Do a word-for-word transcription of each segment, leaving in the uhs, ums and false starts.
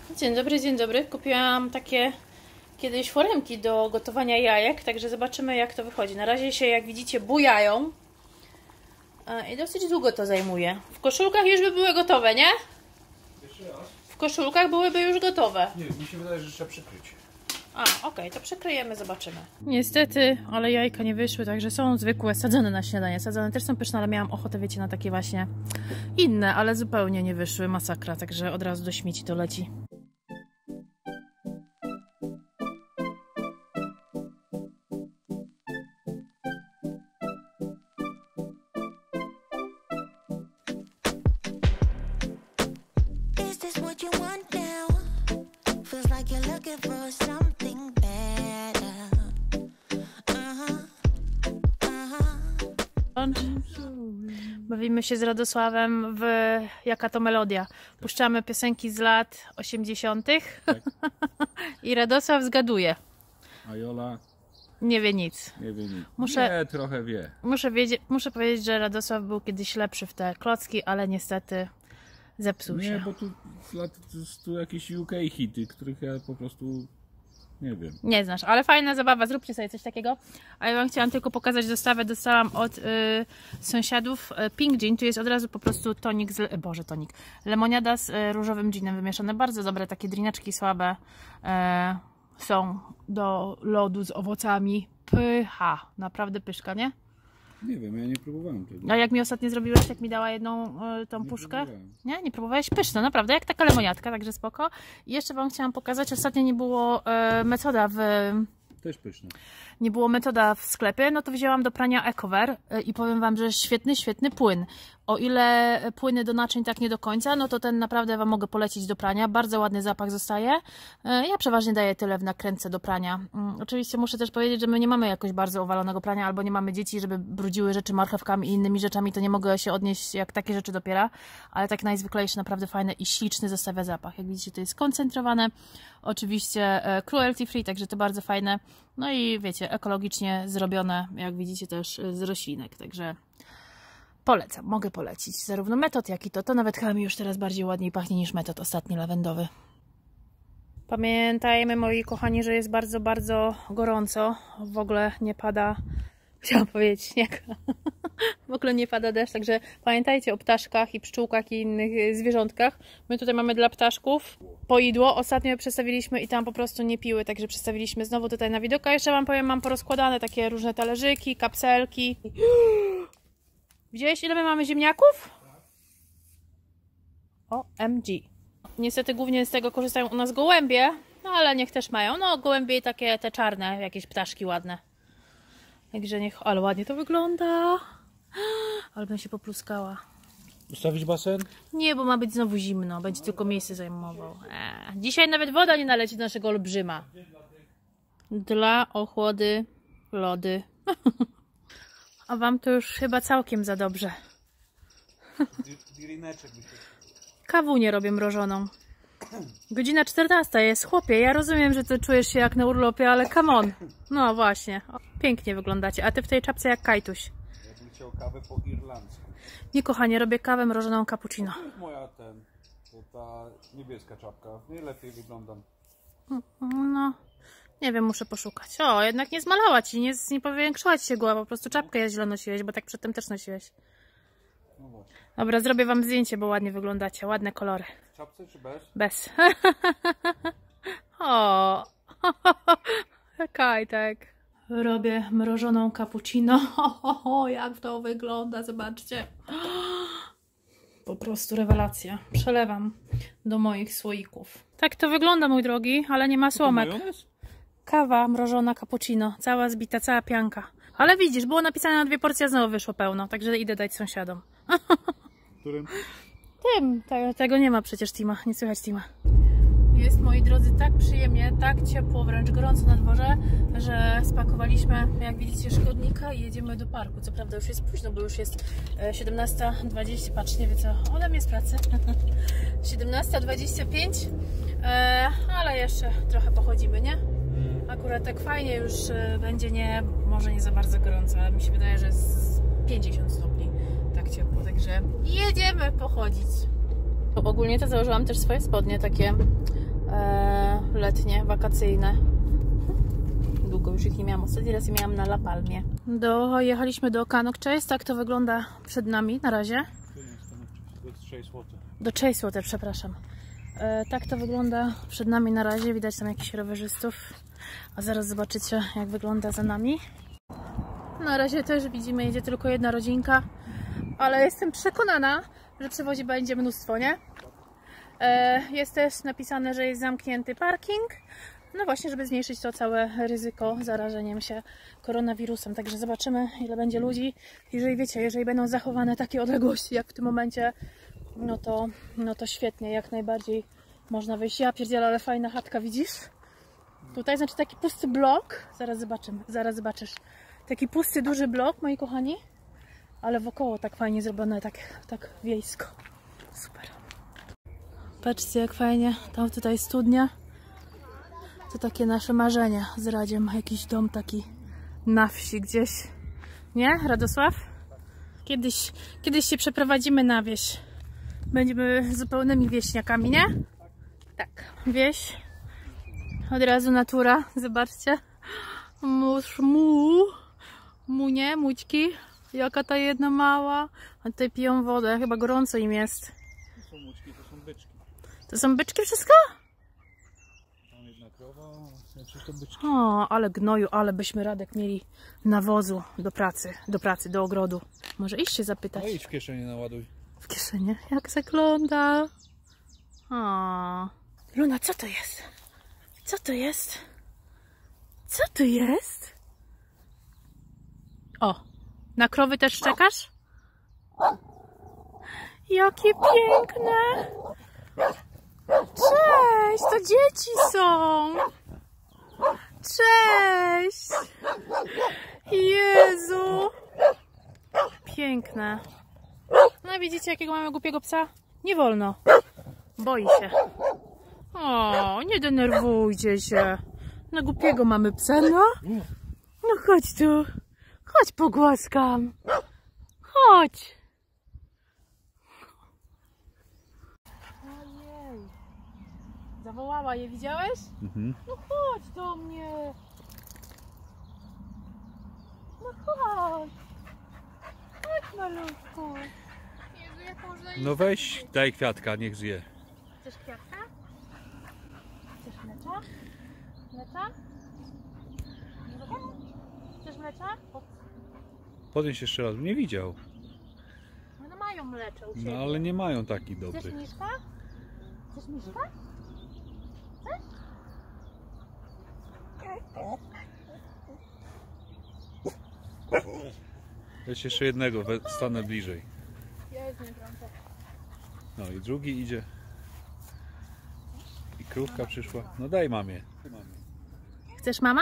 Dzień dobry, dzień dobry. Kupiłam takie kiedyś foremki do gotowania jajek, także zobaczymy, jak to wychodzi. Na razie się, jak widzicie, bujają i dosyć długo to zajmuje. W koszulkach już by były gotowe, nie? Jeszcze raz? W koszulkach byłyby już gotowe. Nie, mi się wydaje, że trzeba przykryć. A, okej, okay, to przykryjemy, zobaczymy. Niestety, ale jajka nie wyszły, także są zwykłe, sadzone na śniadanie. Sadzone też są pyszne, ale miałam ochotę, wiecie, na takie właśnie inne, ale zupełnie nie wyszły. Masakra, także od razu do śmieci to leci. Bawimy się z Radosławem w Jaka to melodia. Puszczamy piosenki z lat osiemdziesiątych. Tak. I Radosław zgaduje. A Jola nie wie nic. Nie wie nic. Muszę, nie, trochę wie. Muszę, wiedzieć, muszę powiedzieć, że Radosław był kiedyś lepszy w te klocki, ale niestety zepsuł nie, się. Nie, bo tu, tu, tu jakieś U K hity, których ja po prostu nie wiem. Nie znasz, ale fajna zabawa, zróbcie sobie coś takiego. A ja wam chciałam tylko pokazać dostawę, dostałam od y, sąsiadów y, Pink Gin, tu jest od razu po prostu tonik, z, y, boże tonik, lemoniada z y, różowym ginem wymieszane, bardzo dobre, takie drineczki słabe y, są do lodu z owocami, pycha, naprawdę pyszka, nie? Nie wiem, ja nie próbowałem tego. A jak mi ostatnio zrobiłeś, jak mi dała jedną y, tą nie puszkę? Próbowałem. Nie? Nie próbowałeś? Pyszne, naprawdę, jak taka lemoniadka, także spoko. I jeszcze wam chciałam pokazać, ostatnio nie było y, metoda w... Też pyszne. Nie było metoda w sklepie, no to wzięłam do prania Ecover i powiem wam, że świetny, świetny płyn. O ile płyny do naczyń tak nie do końca, no to ten naprawdę wam mogę polecić do prania. Bardzo ładny zapach zostaje. Ja przeważnie daję tyle w nakrętce do prania. Oczywiście muszę też powiedzieć, że my nie mamy jakoś bardzo owalonego prania, albo nie mamy dzieci, żeby brudziły rzeczy marchewkami i innymi rzeczami, to nie mogę się odnieść, jak takie rzeczy dopiera. Ale tak najzwyklejsze, naprawdę fajne i śliczny zostawia zapach. Jak widzicie, to jest skoncentrowane. Oczywiście cruelty free, także to bardzo fajne. No i wiecie, ekologicznie zrobione, jak widzicie, też z roślinek, także polecam, mogę polecić zarówno metod, jak i to. To nawet chyba mi już teraz bardziej ładniej pachnie niż metod ostatni lawendowy. Pamiętajmy, moi kochani, że jest bardzo, bardzo gorąco. W ogóle nie pada, chciałam powiedzieć śnieg. W ogóle nie pada deszcz, także pamiętajcie o ptaszkach i pszczółkach i innych zwierzątkach. My tutaj mamy dla ptaszków poidło. Ostatnio przestawiliśmy i tam po prostu nie piły, także przestawiliśmy znowu tutaj na widok. A jeszcze wam powiem, mam porozkładane takie różne talerzyki, kapselki. Widziałeś, ile my mamy ziemniaków? O M G. Niestety głównie z tego korzystają u nas gołębie, no ale niech też mają. No gołębie i takie te czarne, jakieś ptaszki ładne. Także niech... Ale ładnie to wygląda. Ale bym się popluskała. Ustawić basen? Nie, bo ma być znowu zimno. Będzie tylko miejsce zajmował. Eee. Dzisiaj nawet woda nie naleci do naszego olbrzyma. Dla ochłody lody. A wam to już chyba całkiem za dobrze. Kawunię robię mrożoną. Godzina czternasta jest. Chłopie, ja rozumiem, że ty czujesz się jak na urlopie, ale come on. No właśnie. Pięknie wyglądacie. A ty w tej czapce jak kajtuś. Ja bym chciał kawę po irlandzku. Nie, kochanie, robię kawę mrożoną cappuccino. To jest moja ten, to ta niebieska czapka. Najlepiej wyglądam. No, nie wiem, muszę poszukać. O, jednak nie zmalała ci, nie, nie powiększyła ci się głowa, po prostu czapkę ja źle nosiłeś, bo tak przedtem też nosiłeś. No właśnie. Dobra, zrobię wam zdjęcie, bo ładnie wyglądacie, ładne kolory. W czapce czy bez? Bez. O, Kajtek. Robię mrożoną cappuccino. O, jak to wygląda, zobaczcie. Po prostu rewelacja. Przelewam do moich słoików. Tak to wygląda, mój drogi, ale nie ma słomek. Kawa mrożona cappuccino. Cała zbita, cała pianka. Ale widzisz, było napisane na dwie porcje, a znowu wyszło pełno. Także idę dać sąsiadom. Którym? Tym. Te, tego nie ma przecież Tima. Nie słychać Tima. Jest, moi drodzy, tak przyjemnie, tak ciepło, wręcz gorąco na dworze, że spakowaliśmy, jak widzicie, szkodnika i jedziemy do parku. Co prawda już jest późno, bo już jest siedemnasta dwadzieścia, patrz, nie wie co, ode mnie z pracy. siedemnasta dwadzieścia pięć, ale jeszcze trochę pochodzimy, nie? Akurat tak fajnie już będzie, nie, może nie za bardzo gorąco, ale mi się wydaje, że jest pięćdziesiąt stopni, tak ciepło, także jedziemy pochodzić. Ogólnie to założyłam też swoje spodnie takie e, letnie, wakacyjne. Długo już ich nie miałam. Ostatni raz je miałam na La Palmie. Dojechaliśmy do Cannock Chase. Tak to wygląda przed nami na razie. Do Chasewater, przepraszam. E, tak to wygląda przed nami na razie. Widać tam jakichś rowerzystów. A zaraz zobaczycie, jak wygląda za nami. Na razie też widzimy, jedzie tylko jedna rodzinka. Ale jestem przekonana, że przewozi będzie mnóstwo, nie? E, jest też napisane, że jest zamknięty parking. No właśnie, żeby zmniejszyć to całe ryzyko zarażeniem się koronawirusem. Także zobaczymy, ile będzie ludzi. Jeżeli wiecie, jeżeli będą zachowane takie odległości jak w tym momencie, no to, no to świetnie, jak najbardziej można wyjść. Ja pierdzielę, ale fajna chatka, widzisz? Tutaj, znaczy taki pusty blok. Zaraz zobaczymy, zaraz zobaczysz. Taki pusty, duży blok, moi kochani. Ale wokoło tak fajnie zrobione, tak, tak wiejsko. Super. Patrzcie, jak fajnie. Tam tutaj studnia. To takie nasze marzenia z Radziem. Jakiś dom taki na wsi gdzieś. Nie, Radosław? Kiedyś, kiedyś się przeprowadzimy na wieś. Będziemy zupełnymi wieśniakami, nie? Tak. Wieś. Od razu natura. Zobaczcie. Mórz, mu. Mu, nie? Mućki. Jaka ta jedna mała. A tutaj piją wodę. Chyba gorąco im jest. To są mućki, to są byczki. To są byczki wszystko? Tam jedna krowa, a to byczki. O, ale gnoju, ale byśmy Radek mieli nawozu do pracy, do pracy, do ogrodu. Może iść się zapytać. No idź w kieszeni naładuj. W kieszeni? Jak zagląda? O. Luna, co to jest? Co to jest? Co to jest? O, na krowy też czekasz? Jakie piękne! Cześć, to dzieci są! Cześć! Jezu! Piękne. No widzicie, jakiego mamy głupiego psa? Nie wolno. Boi się. O, nie denerwujcie się. Na głupiego mamy psa, no? No chodź tu. Chodź pogłaskam. Chodź. Ojej. Zawołała je, widziałeś? Mhm. No chodź do mnie. No chodź. Chodź, malutku. Jezu, jak można jeść? No weź, daj kwiatka, niech zje. Chcesz kwiatka? Chcesz mlecza? Mlecza? Chcesz mlecza? O, Podnieś jeszcze raz, nie widział. no mają mlecze u siebie. No ale nie mają takich Chcesz dobrych. miszka? Chcesz miszka? Chcesz? Weź jeszcze jednego, we- stanę bliżej. Ja już nie trącę. No i drugi idzie. I krówka przyszła. No daj mamie. Chcesz mama?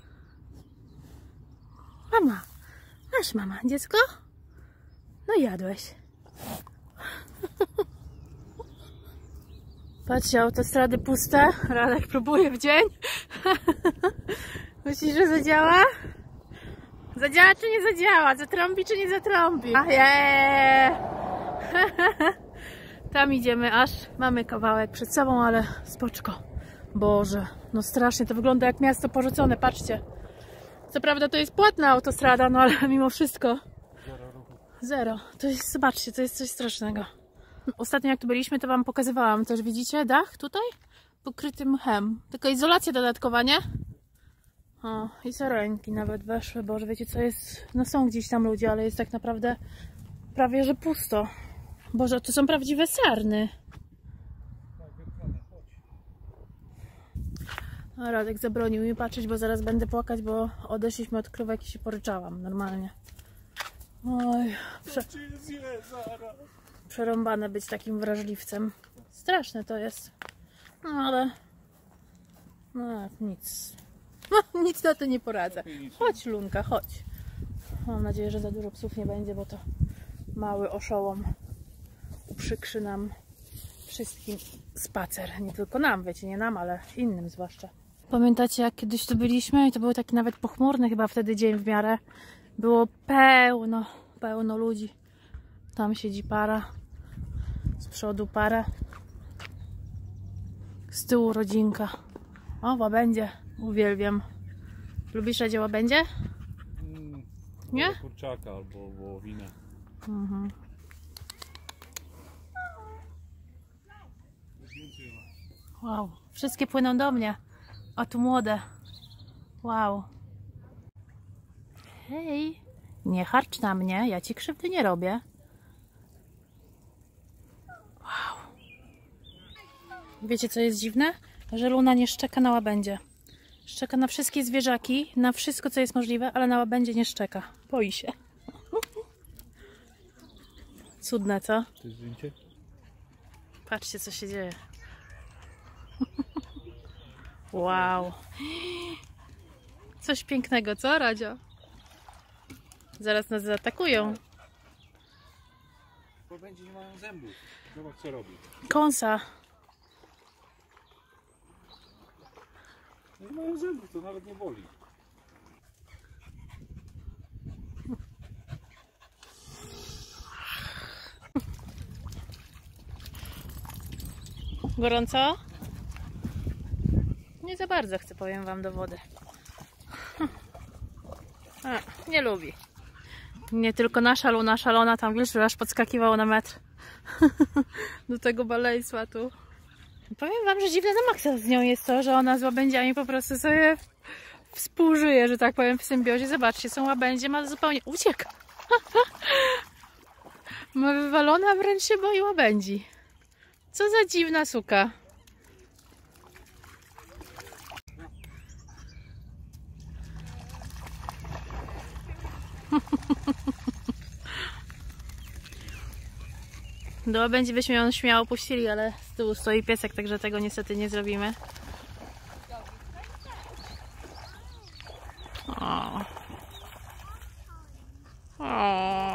Mama. Masz mama, dziecko? No jadłeś. Patrzcie, autostrady puste. Radek próbuje w dzień. Myślisz, że zadziała? Zadziała czy nie zadziała? Zatrąbi czy nie zatrąbi? Ojej! Tam idziemy aż. Mamy kawałek przed sobą, ale spoczko. Boże, no strasznie to wygląda jak miasto porzucone, patrzcie. Co prawda to jest płatna autostrada, no ale mimo wszystko. Zero. To jest, zobaczcie, to jest coś strasznego. Ostatnio jak tu byliśmy, to wam pokazywałam też, widzicie, dach tutaj? Pokryty mchem. Tylko izolacja dodatkowa, nie? O, i sarenki nawet weszły, Boże, wiecie co jest? No są gdzieś tam ludzie, ale jest tak naprawdę prawie, że pusto. Boże, to są prawdziwe sarny. A Radek zabronił mi patrzeć, bo zaraz będę płakać, bo odeszliśmy od krówek i się poryczałam normalnie. Oj, prze... przerąbane być takim wrażliwcem. Straszne to jest. No ale... No nic. No, nic na to nie poradzę. Chodź Lunka, chodź. Mam nadzieję, że za dużo psów nie będzie, bo to mały oszołom uprzykrzy nam wszystkim spacer. Nie tylko nam, wiecie, nie nam, ale innym zwłaszcza. Pamiętacie, jak kiedyś tu byliśmy i to był taki nawet pochmurny chyba wtedy dzień w miarę. Było pełno, pełno ludzi. Tam siedzi para. Z przodu para. Z tyłu rodzinka. O, łabędzie. Uwielbiam. Lubisz radzie łabędzie? Mm, Nie? Kurczaka albo wołowinę. Mhm. Wow. Wszystkie płyną do mnie. O, tu młode. Wow. Hej. Nie harcz na mnie. Ja ci krzywdy nie robię. Wow. Wiecie, co jest dziwne? Że Luna nie szczeka na łabędzie. Szczeka na wszystkie zwierzaki, na wszystko, co jest możliwe, ale na łabędzie nie szczeka. Boi się. Cudne, co? To jest zdjęcie? Patrzcie, co się dzieje. Wow. Coś pięknego, co, Radzio? Zaraz nas zaatakują. Łabędzie nie mają zębów. Zobacz, co robi. Kąsa. Nie mają zębów, to nawet nie boli. Gorąco? Nie za bardzo chcę, powiem wam, do wody. A, nie lubi. Nie tylko nasza Luna szalona, tam wiesz, że aż podskakiwało na metr. Do tego balejsła tu. Powiem wam, że dziwne na maksa z nią jest to, że ona z łabędziami po prostu sobie współżyje, że tak powiem, w symbiozie. Zobaczcie, są łabędzie, ma zupełnie... Ucieka! Ma wywalone, a wręcz się boi łabędzi. Co za dziwna suka. Do łabędzi byśmy ją śmiało puścili, ale z tyłu stoi piesek, także tego niestety nie zrobimy. O. O.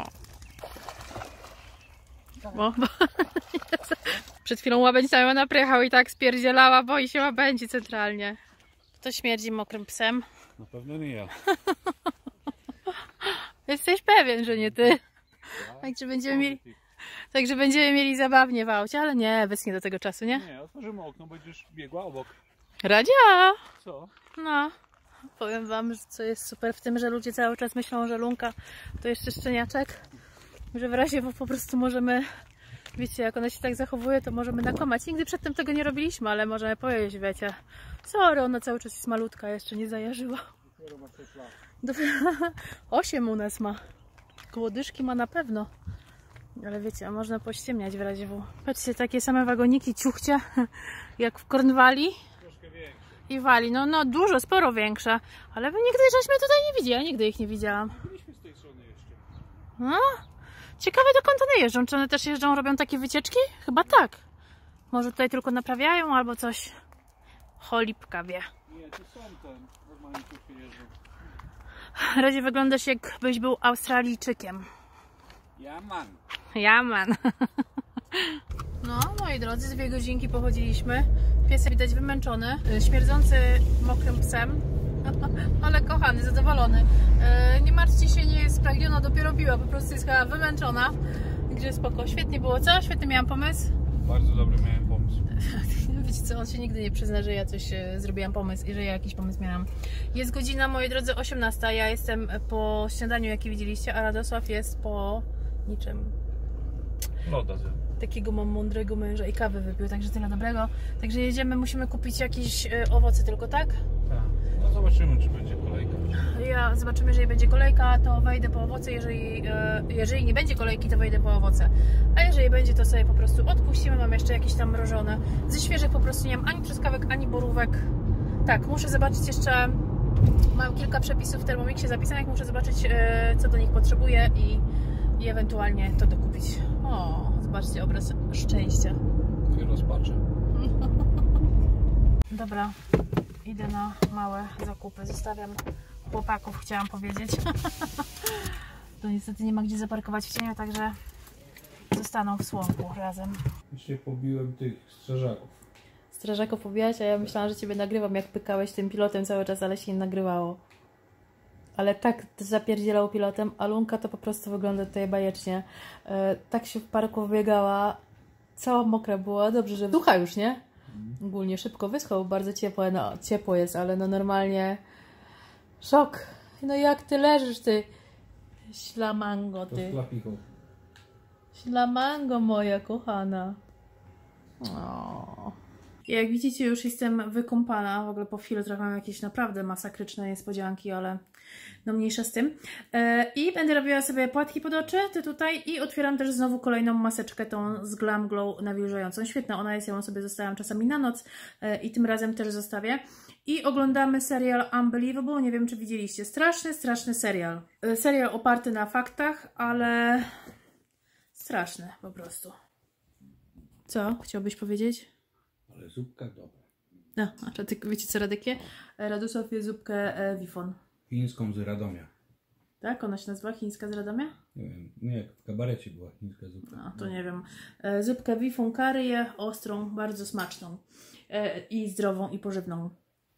O. Przed chwilą łabędź tam ją naprychał i tak spierdzielała, boi się łabędzi centralnie. Kto śmierdzi mokrym psem? Na pewno nie ja. Jesteś pewien, że nie ty. Także będziemy mieli, także będziemy mieli zabawnie w aucie, ale nie, wysnie do tego czasu, nie? Nie, otworzymy okno, będziesz biegła obok. Radzia! Co? No, powiem wam, że co jest super w tym, że ludzie cały czas myślą, że Lunka to jeszcze szczeniaczek, że w razie bo po prostu możemy, wiecie, jak ona się tak zachowuje, to możemy nakłamać. Nigdy przedtem tego nie robiliśmy, ale możemy powiedzieć, wiecie, sorry, ona cały czas jest malutka, jeszcze nie zajarzyła. Dopiero ma sześć lat. Osiem u nas ma. Koło dyszki ma na pewno. Ale wiecie, a można pościemniać w razie W. Patrzcie, takie same wagoniki ciuchcie, jak w Kornwali. Troszkę większe. I Wali. No, no dużo, sporo większe. Ale wy nigdy żeśmy tutaj nie widzieli. Ja nigdy ich nie widziałam. Byliśmy z tej strony jeszcze. No, ciekawe, dokąd one jeżdżą. Czy one też jeżdżą, robią takie wycieczki? Chyba tak. Może tutaj tylko naprawiają albo coś. Cholipka wie. Nie, to są ten. Normalnie ciuchy jeżdżą. Radzie wyglądasz, jakbyś był Australijczykiem. Ja man. Ja man. No, moi drodzy, dwie godzinki pochodziliśmy. Piesek widać wymęczony, śmierdzący mokrym psem, ale kochany, zadowolony. Nie martwcie się, nie jest spragniona, dopiero piła, po prostu jest chyba wymęczona. Gdzie spoko, świetnie było, co? Świetny miałam pomysł. Bardzo dobry miałem pomysł. Wiecie co, on się nigdy nie przyzna, że ja coś e, zrobiłam pomysł i że ja jakiś pomysł miałam. Jest godzina, moi drodzy, osiemnasta. Ja jestem po śniadaniu, jaki widzieliście, a Radosław jest po niczym. Loda ze. Takiego mam mądrego męża i kawę wypił, także tyle dobrego. Także jedziemy, musimy kupić jakieś e, owoce tylko, tak? Tak. No zobaczymy, czy będzie kolejka. Ja zobaczymy, jeżeli będzie kolejka, to wejdę po owoce, jeżeli, e, jeżeli nie będzie kolejki, to wejdę po owoce. A jeżeli będzie, to sobie po prostu odpuścimy. Mam jeszcze jakieś tam mrożone. Ze świeżych po prostu nie mam ani truskawek, ani borówek. Tak, muszę zobaczyć jeszcze, mam kilka przepisów w Thermomixie zapisanych, muszę zobaczyć, e, co do nich potrzebuję i, i ewentualnie to dokupić. O, zobaczcie, obraz szczęścia. I rozpaczę. Dobra, idę na małe zakupy. Zostawiam chłopaków, chciałam powiedzieć. To niestety nie ma gdzie zaparkować w cieniu, także zostaną w słomku razem. Dzisiaj pobiłem tych strażaków. Strażaków pobijać, a ja myślałam, że Ciebie nagrywam, jak pykałeś tym pilotem cały czas, ale się nie nagrywało. Ale tak zapierdzielał pilotem, a Lunka to po prostu wygląda tutaj bajecznie. E, tak się w parku biegała, cała mokra była. Dobrze, że ducha już, nie? Ogólnie szybko wyschał, bardzo ciepło, no, ciepło jest, ale no normalnie szok. No jak ty leżysz, ty ślamango, ty. Ślamango moja kochana. O. Jak widzicie, już jestem wykąpana. W ogóle po filtrach mam jakieś naprawdę masakryczne niespodzianki, ale no mniejsza z tym. E, I będę robiła sobie płatki pod oczy, te tutaj. I otwieram też znowu kolejną maseczkę, tą z Glam Glow nawilżającą. Świetna ona jest, ja ją sobie zostawiam czasami na noc e, i tym razem też zostawię. I oglądamy serial Unbelievable. Nie wiem, czy widzieliście. Straszny, straszny serial. E, serial oparty na faktach, ale straszny po prostu. Co? Chciałbyś powiedzieć? Ale zupka dobra. No, a Radek, wiecie co Radek je? Radosław je zupkę e, Wifon. Chińską z Radomia. Tak? Ona się nazywa chińska z Radomia? Nie wiem, nie, w kabarecie była chińska zupka. No, to nie wiem. E, zupkę Wifon curry je, ostrą, bardzo smaczną. E, I zdrową, i pożywną.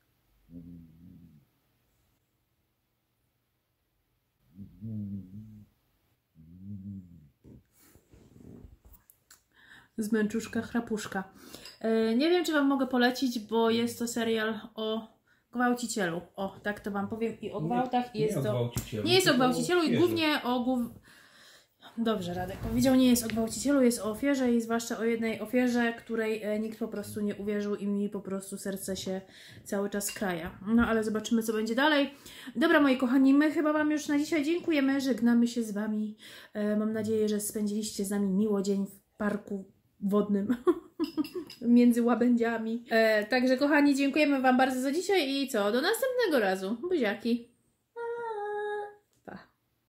Zmęczuszka, chrapuszka. E, nie wiem, czy Wam mogę polecić, bo jest to serial o gwałcicielu. O, tak to Wam powiem. I o gwałtach. Nie, jest nie to... o gwałcicielu. Nie jest o tylko gwałcicielu i ofierze. głównie o... Głów... Dobrze, Radek powiedział, nie jest o gwałcicielu, jest o ofierze i zwłaszcza o jednej ofierze, której e, nikt po prostu nie uwierzył i mi po prostu serce się cały czas kraja. No ale zobaczymy, co będzie dalej. Dobra, moi kochani, my chyba Wam już na dzisiaj dziękujemy, żegnamy się z Wami. E, mam nadzieję, że spędziliście z nami miło dzień w parku wodnym między łabędziami. E, także kochani, dziękujemy Wam bardzo za dzisiaj i co? Do następnego razu. Buziaki.